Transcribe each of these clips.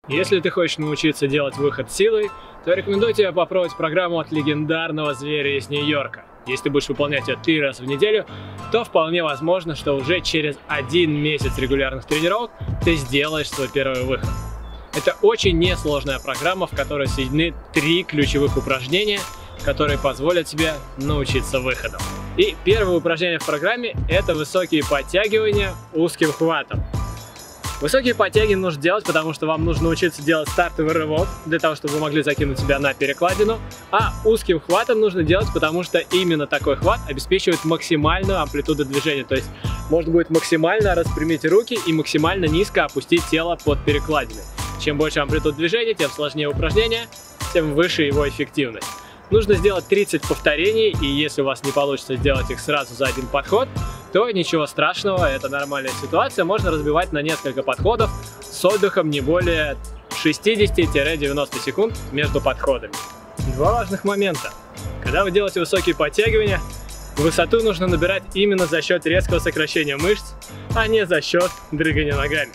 Если ты хочешь научиться делать выход силой, то рекомендую тебе попробовать программу от легендарного зверя из Нью-Йорка. Если ты будешь выполнять ее 3 раза в неделю, то вполне возможно, что уже через 1 месяц регулярных тренировок ты сделаешь свой первый выход. Это очень несложная программа, в которой соединены 3 ключевых упражнения, которые позволят тебе научиться выходам. И первое упражнение в программе – это высокие подтягивания узким хватом. Высокие подтягивания нужно делать, потому что вам нужно научиться делать стартовый рывок, для того, чтобы вы могли закинуть себя на перекладину. А узким хватом нужно делать, потому что именно такой хват обеспечивает максимальную амплитуду движения. То есть можно будет максимально распрямить руки и максимально низко опустить тело под перекладиной. Чем больше амплитуд движения, тем сложнее упражнение, тем выше его эффективность. Нужно сделать 30 повторений, и если у вас не получится сделать их сразу за один подход, то ничего страшного, это нормальная ситуация, можно разбивать на несколько подходов с отдыхом не более 60-90 секунд между подходами. 2 важных момента. Когда вы делаете высокие подтягивания, высоту нужно набирать именно за счет резкого сокращения мышц, а не за счет дрыгания ногами.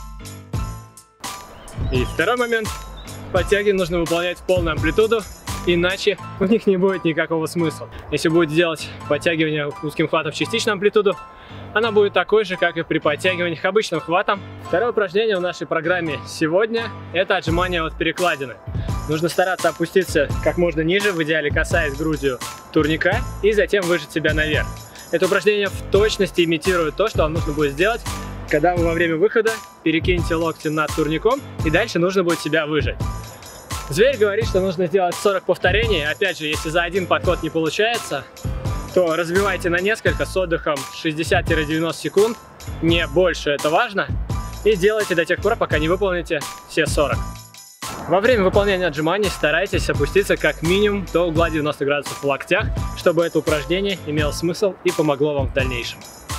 И второй момент. Подтягивания нужно выполнять в полную амплитуду, иначе у них не будет никакого смысла. Если будете делать подтягивание узким хватом в частичную амплитуду, она будет такой же, как и при подтягиваниях обычным хватом. Второе упражнение в нашей программе сегодня – это отжимание от перекладины. Нужно стараться опуститься как можно ниже, в идеале касаясь грудью турника, и затем выжать себя наверх. Это упражнение в точности имитирует то, что вам нужно будет сделать, когда вы во время выхода перекинете локти над турником, и дальше нужно будет себя выжать. Зверь говорит, что нужно сделать 40 повторений. Опять же, если за один подход не получается, то разбивайте на несколько с отдыхом 60-90 секунд, не больше, это важно, и делайте до тех пор, пока не выполните все 40. Во время выполнения отжиманий старайтесь опуститься как минимум до угла 90 градусов в локтях, чтобы это упражнение имело смысл и помогло вам в дальнейшем.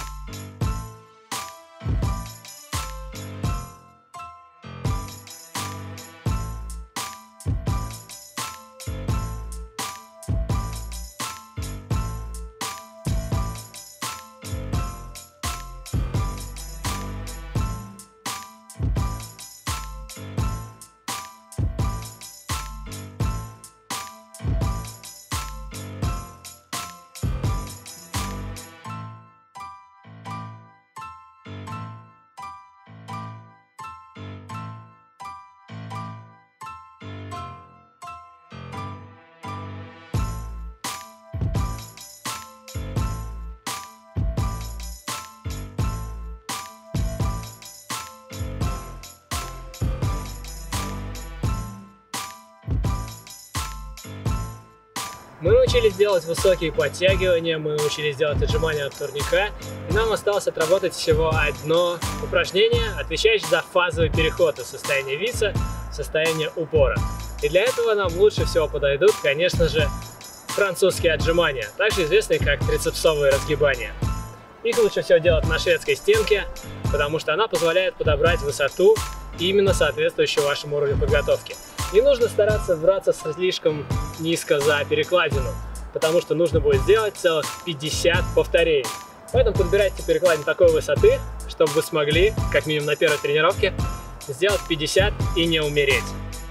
Мы научились делать высокие подтягивания, мы научились делать отжимания от турника, и нам осталось отработать всего одно упражнение, отвечающее за фазовый переход из состояния виса в состояние упора. И для этого нам лучше всего подойдут, конечно же, французские отжимания, также известные как трицепсовые разгибания. Их лучше всего делать на шведской стенке, потому что она позволяет подобрать высоту, именно соответствующую вашему уровню подготовки. Не нужно стараться браться слишком низко за перекладину, потому что нужно будет сделать целых 50 повторений. Поэтому подбирайте перекладину такой высоты, чтобы вы смогли, как минимум на первой тренировке, сделать 50 и не умереть.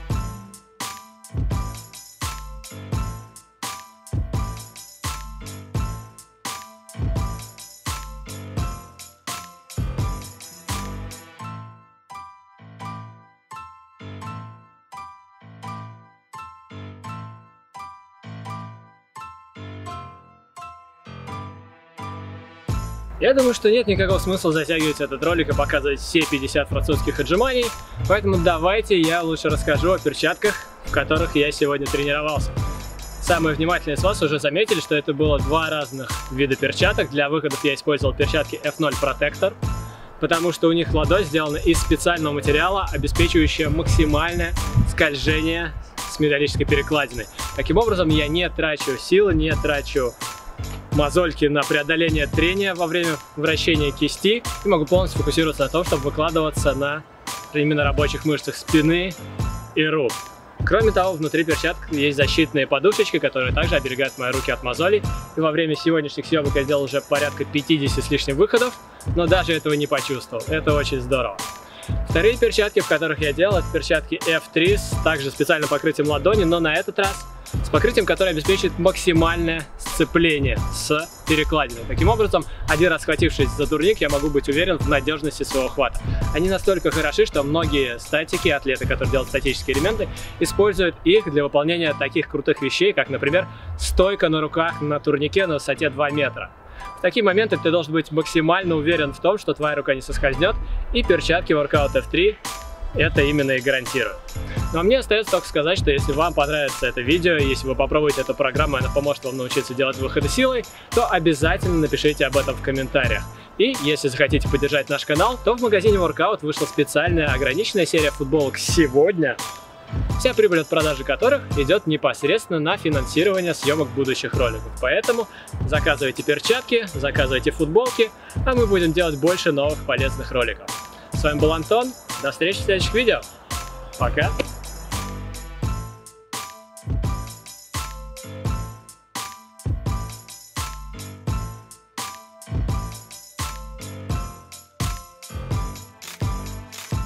Я думаю, что нет никакого смысла затягивать этот ролик и показывать все 50 французских отжиманий, поэтому давайте я лучше расскажу о перчатках, в которых я сегодня тренировался. Самые внимательные из вас уже заметили, что это было 2 разных вида перчаток. Для выходов я использовал перчатки F0 Protector, потому что у них ладонь сделана из специального материала, обеспечивающего максимальное скольжение с металлической перекладиной. Таким образом, я не трачу силы, не трачу мозольки на преодоление трения во время вращения кисти и могу полностью фокусироваться на том, чтобы выкладываться на именно рабочих мышцах спины и рук. Кроме того, внутри перчаток есть защитные подушечки, которые также оберегают мои руки от мозолей. И во время сегодняшних съемок я сделал уже порядка 50 с лишним выходов, но даже этого не почувствовал. Это очень здорово. Вторые перчатки, в которых я делал, это перчатки F3 с также специальным покрытием ладони, но на этот раз с покрытием, которое обеспечит максимальное сцепление с перекладиной. Таким образом, один раз схватившись за турник, я могу быть уверен в надежности своего хвата. Они настолько хороши, что многие статики, атлеты, которые делают статические элементы, используют их для выполнения таких крутых вещей, как, например, стойка на руках на турнике на высоте 2 метра. В такие моменты ты должен быть максимально уверен в том, что твоя рука не соскользнет, и перчатки Workout F3 это именно и гарантируют. Но мне остается только сказать, что если вам понравится это видео, если вы попробуете эту программу, она поможет вам научиться делать выходы силой, то обязательно напишите об этом в комментариях. И если захотите поддержать наш канал, то в магазине Workout вышла специальная ограниченная серия футболок сегодня, вся прибыль от продажи которых идет непосредственно на финансирование съемок будущих роликов. Поэтому заказывайте перчатки, заказывайте футболки, а мы будем делать больше новых полезных роликов. С вами был Антон, до встречи в следующих видео. Пока!